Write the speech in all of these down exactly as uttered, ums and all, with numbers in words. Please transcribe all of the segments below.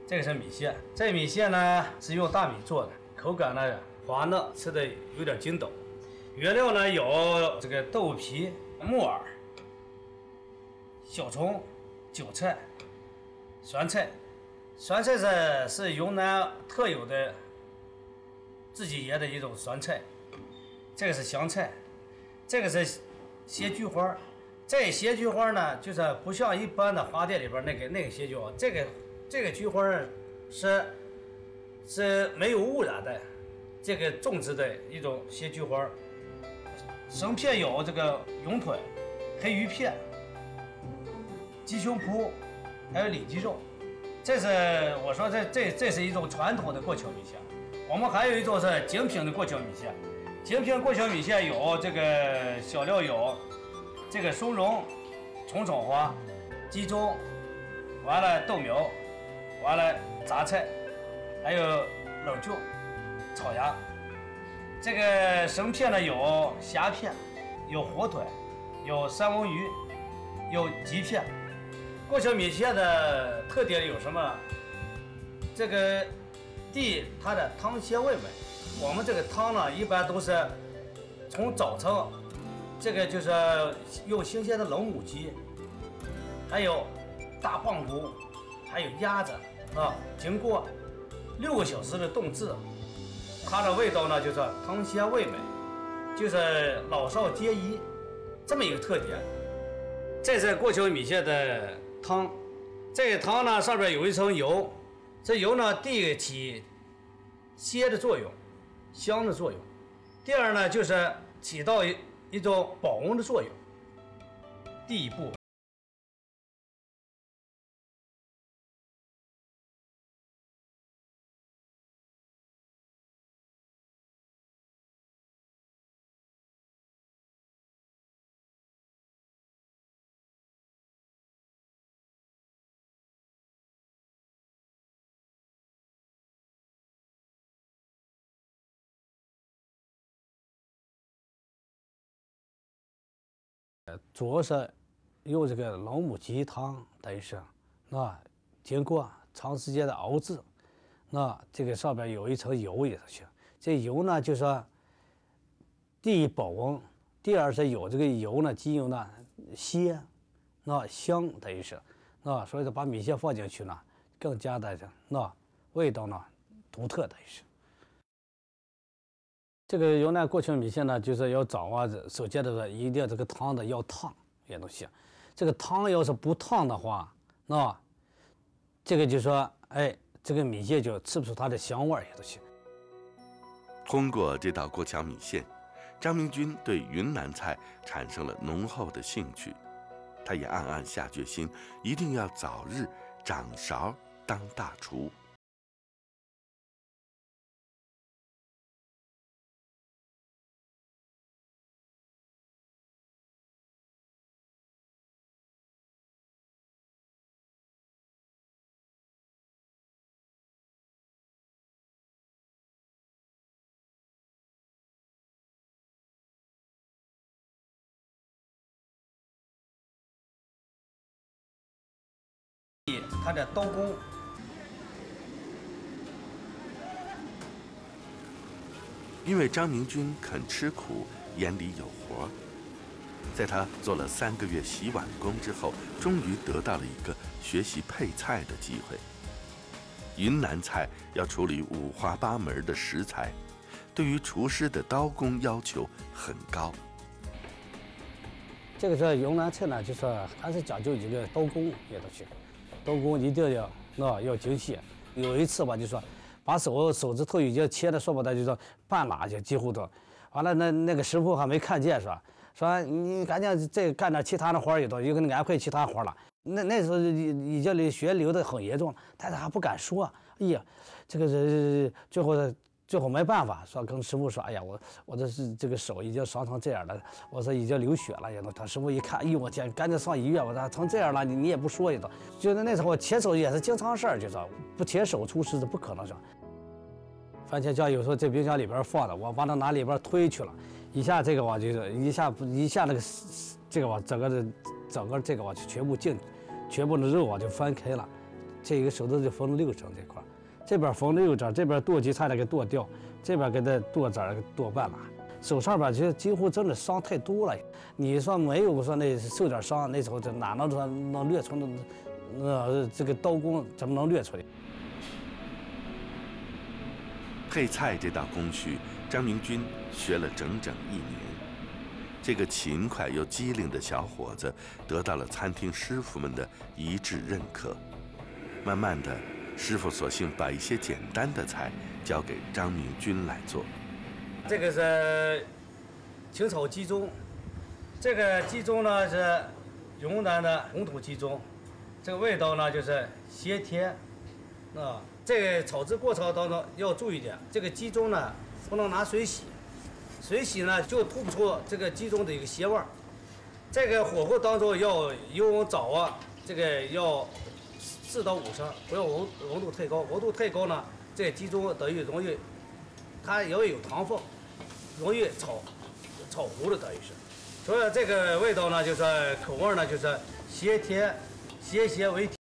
这个是米线，这米线呢是用大米做的，口感呢滑嫩，吃的有点筋斗。原料呢有这个豆皮、木耳、小葱、韭菜、酸菜。酸菜是是云南特有的自己腌的一种酸菜。这个是香菜，这个是咸菊花。这咸菊花呢，就是不像一般的花店里边那个那个咸菊花，这个这个菊花是是没有污染的，这个种植的一种咸菊花。生片有这个云腿、黑鱼片、鸡胸脯，还有里脊肉。这是我说这这这是一种传统的过桥米线。我们还有一种是精品的过桥米线。精品过桥米线有这个小料有这个松茸、葱炒花、鸡枞，完了豆苗，完了杂菜，还有冷椒、炒鸭。这个生片呢有虾片，有火腿，有三文鱼，有鸡片。过桥米线的特点有什么？这个第一，它的汤鲜味美。我们这个汤呢，一般都是从早晨，这个就是用新鲜的老母鸡，还有大棒骨，还有鸭子啊，经过六个小时的冻制，它的味道呢就是汤鲜味美，就是老少皆宜，这么一个特点。这是过桥米线的汤，这个汤呢上面有一层油，这油呢第一个起鲜的作用。香的作用，第二呢就是起到一一种保温的作用。第一步，主要是用这个老母鸡汤，等于是那经过长时间的熬制，那这个上边有一层油也是。这油呢，就说第一保温，第二是有这个油呢，鸡油呢鲜，那香等于是，那所以说把米线放进去呢，更加的那味道呢独特等于是。这个云南过桥米线呢，就是要掌握首先的是一定这个汤的要烫也都行。这个汤要是不烫的话，那这个就说，哎，这个米线就吃不出它的香味也都行。 通过这道过桥米线，张明军对云南菜产生了浓厚的兴趣，他也暗暗下决心，一定要早日掌勺当大厨。 它的刀工， 因为张明军肯吃苦，眼里有活，在他做了三个月洗碗工之后，终于得到了一个学习配菜的机会。云南菜要处理五花八门的食材，对于厨师的刀工要求很高。 这个是云南菜呢，就是还是讲究一个刀工也都行。刀工一定要那要精细。有一次吧，就说把手手指头已经切的说不得，就说半拉就几乎都完了。那那个师傅还没看见，是吧？说你赶紧再干点其他的活也都，有可能安排其他活了。那那时候已经血流的很严重了，但是还不敢说。哎呀，这个是最后最后没办法，说跟师傅说，哎呀，我我这是这个手已经伤成这样了，我说已经流血了，也都。他师傅一看，哎呦我天，赶紧上医院，我说成这样了，你你也不说也都。就是那时候切手也是经常事儿，就是不切手出事是不可能是。番茄酱有时候在冰箱里边放的，我把它拿里边推去了，一下这个我就是一下一下那个这个我整个的整个这个我就全部进，全部的肉我就翻开了， 这一个手指就缝了六针这块，这边缝六针，这边剁鸡差点给剁掉，这边给它剁子儿给剁半拉。手上边就几乎真的伤太多了。你说没有说那受点伤，那时候这哪能说能略出那呃这个刀工怎么能略出来？ 配菜这道工序，张明军学了整整一年。这个勤快又机灵的小伙子得到了餐厅师傅们的一致认可。慢慢的，师傅索性把一些简单的菜交给张明军来做。 这个是清炒鸡枞，这个鸡枞呢是云南的红土鸡枞，这个味道呢就是鲜甜。啊，这个炒制过程当中要注意点，这个鸡枞呢不能拿水洗，水洗呢就吐不出这个鸡枞的一个鲜味儿。这个火候当中要油温早啊，这个要四到五升，不要温温度太高，温度太高呢，这个鸡枞等于容易，它要有糖分，容易炒炒糊了等于是。所以这个味道呢，就是口味呢就是鲜甜，鲜咸为甜。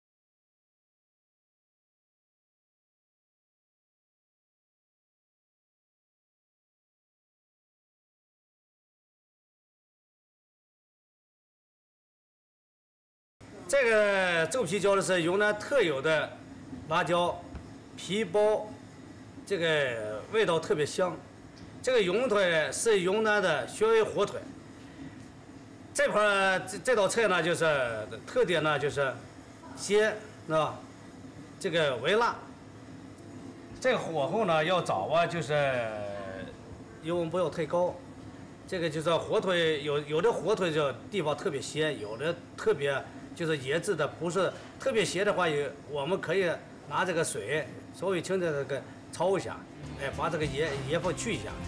这个皱皮椒的是云南特有的辣椒，皮薄，这个味道特别香。这个云腿是云南的穴位火腿。这盘这这道菜呢，就是特点呢就是鲜啊，这个微辣。这个火候呢要早啊，就是油温不要太高。这个就是火腿有有的火腿这地方特别鲜，有的特别。就是腌制的不是特别咸的话，也我们可以拿这个水稍微轻的这个焯一下，哎，把这个盐盐分去一下。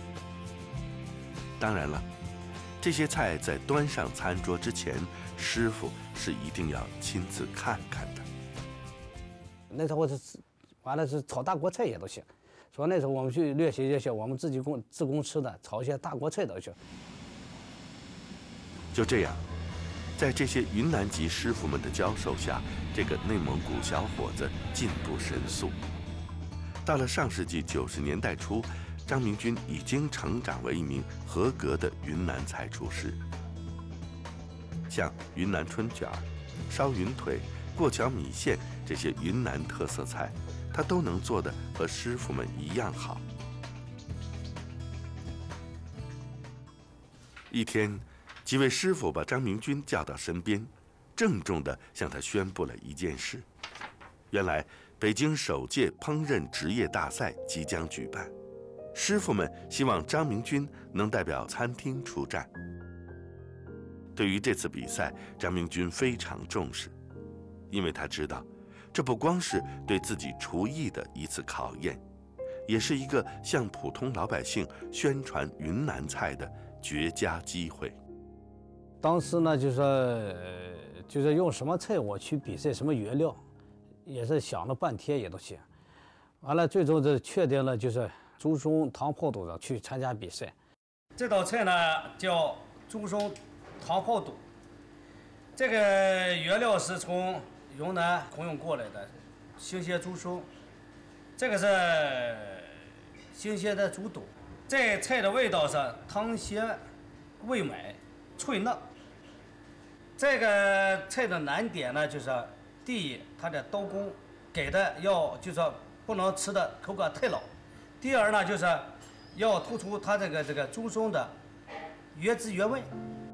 当然了，这些菜在端上餐桌之前，师傅是一定要亲自看看的。 那时候是完了是炒大锅菜也都行，说那时候我们去练习一些我们自己供自供吃的，炒一些大锅菜都行。 就这样。在这些云南籍师傅们的教授下，这个内蒙古小伙子进步神速。到了上世纪九十年代初，张明军已经成长为一名合格的云南菜厨师。像云南春卷、烧云腿、过桥米线这些云南特色菜，他都能做得和师傅们一样好。一天，几位师傅把张明军叫到身边，郑重地向他宣布了一件事：原来，北京首届烹饪职业大赛即将举办，师傅们希望张明军能代表餐厅出战。对于这次比赛，张明军非常重视，因为他知道，这不光是对自己厨艺的一次考验，也是一个向普通老百姓宣传云南菜的绝佳机会。 当时呢，就说就是用什么菜我去比赛，什么原料，也是想了半天也都行。完了，最终这确定了就是猪松糖泡肚子去参加比赛。这道菜呢叫猪松糖泡肚，这个原料是从云南空运过来的新鲜猪松，这个是新鲜的猪肚。这菜的味道是汤鲜味美脆嫩。这个菜的难点呢，就是第一，它的刀工给的要就是不能吃的口感太老；第二呢，就是要突出它这个这个猪松的原汁原味。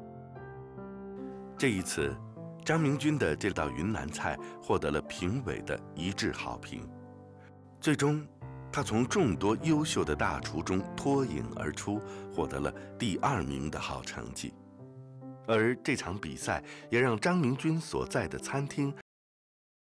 这一次，张明军的这道云南菜获得了评委的一致好评，最终，他从众多优秀的大厨中脱颖而出，获得了第二名的好成绩。而这场比赛也让张明军所在的餐厅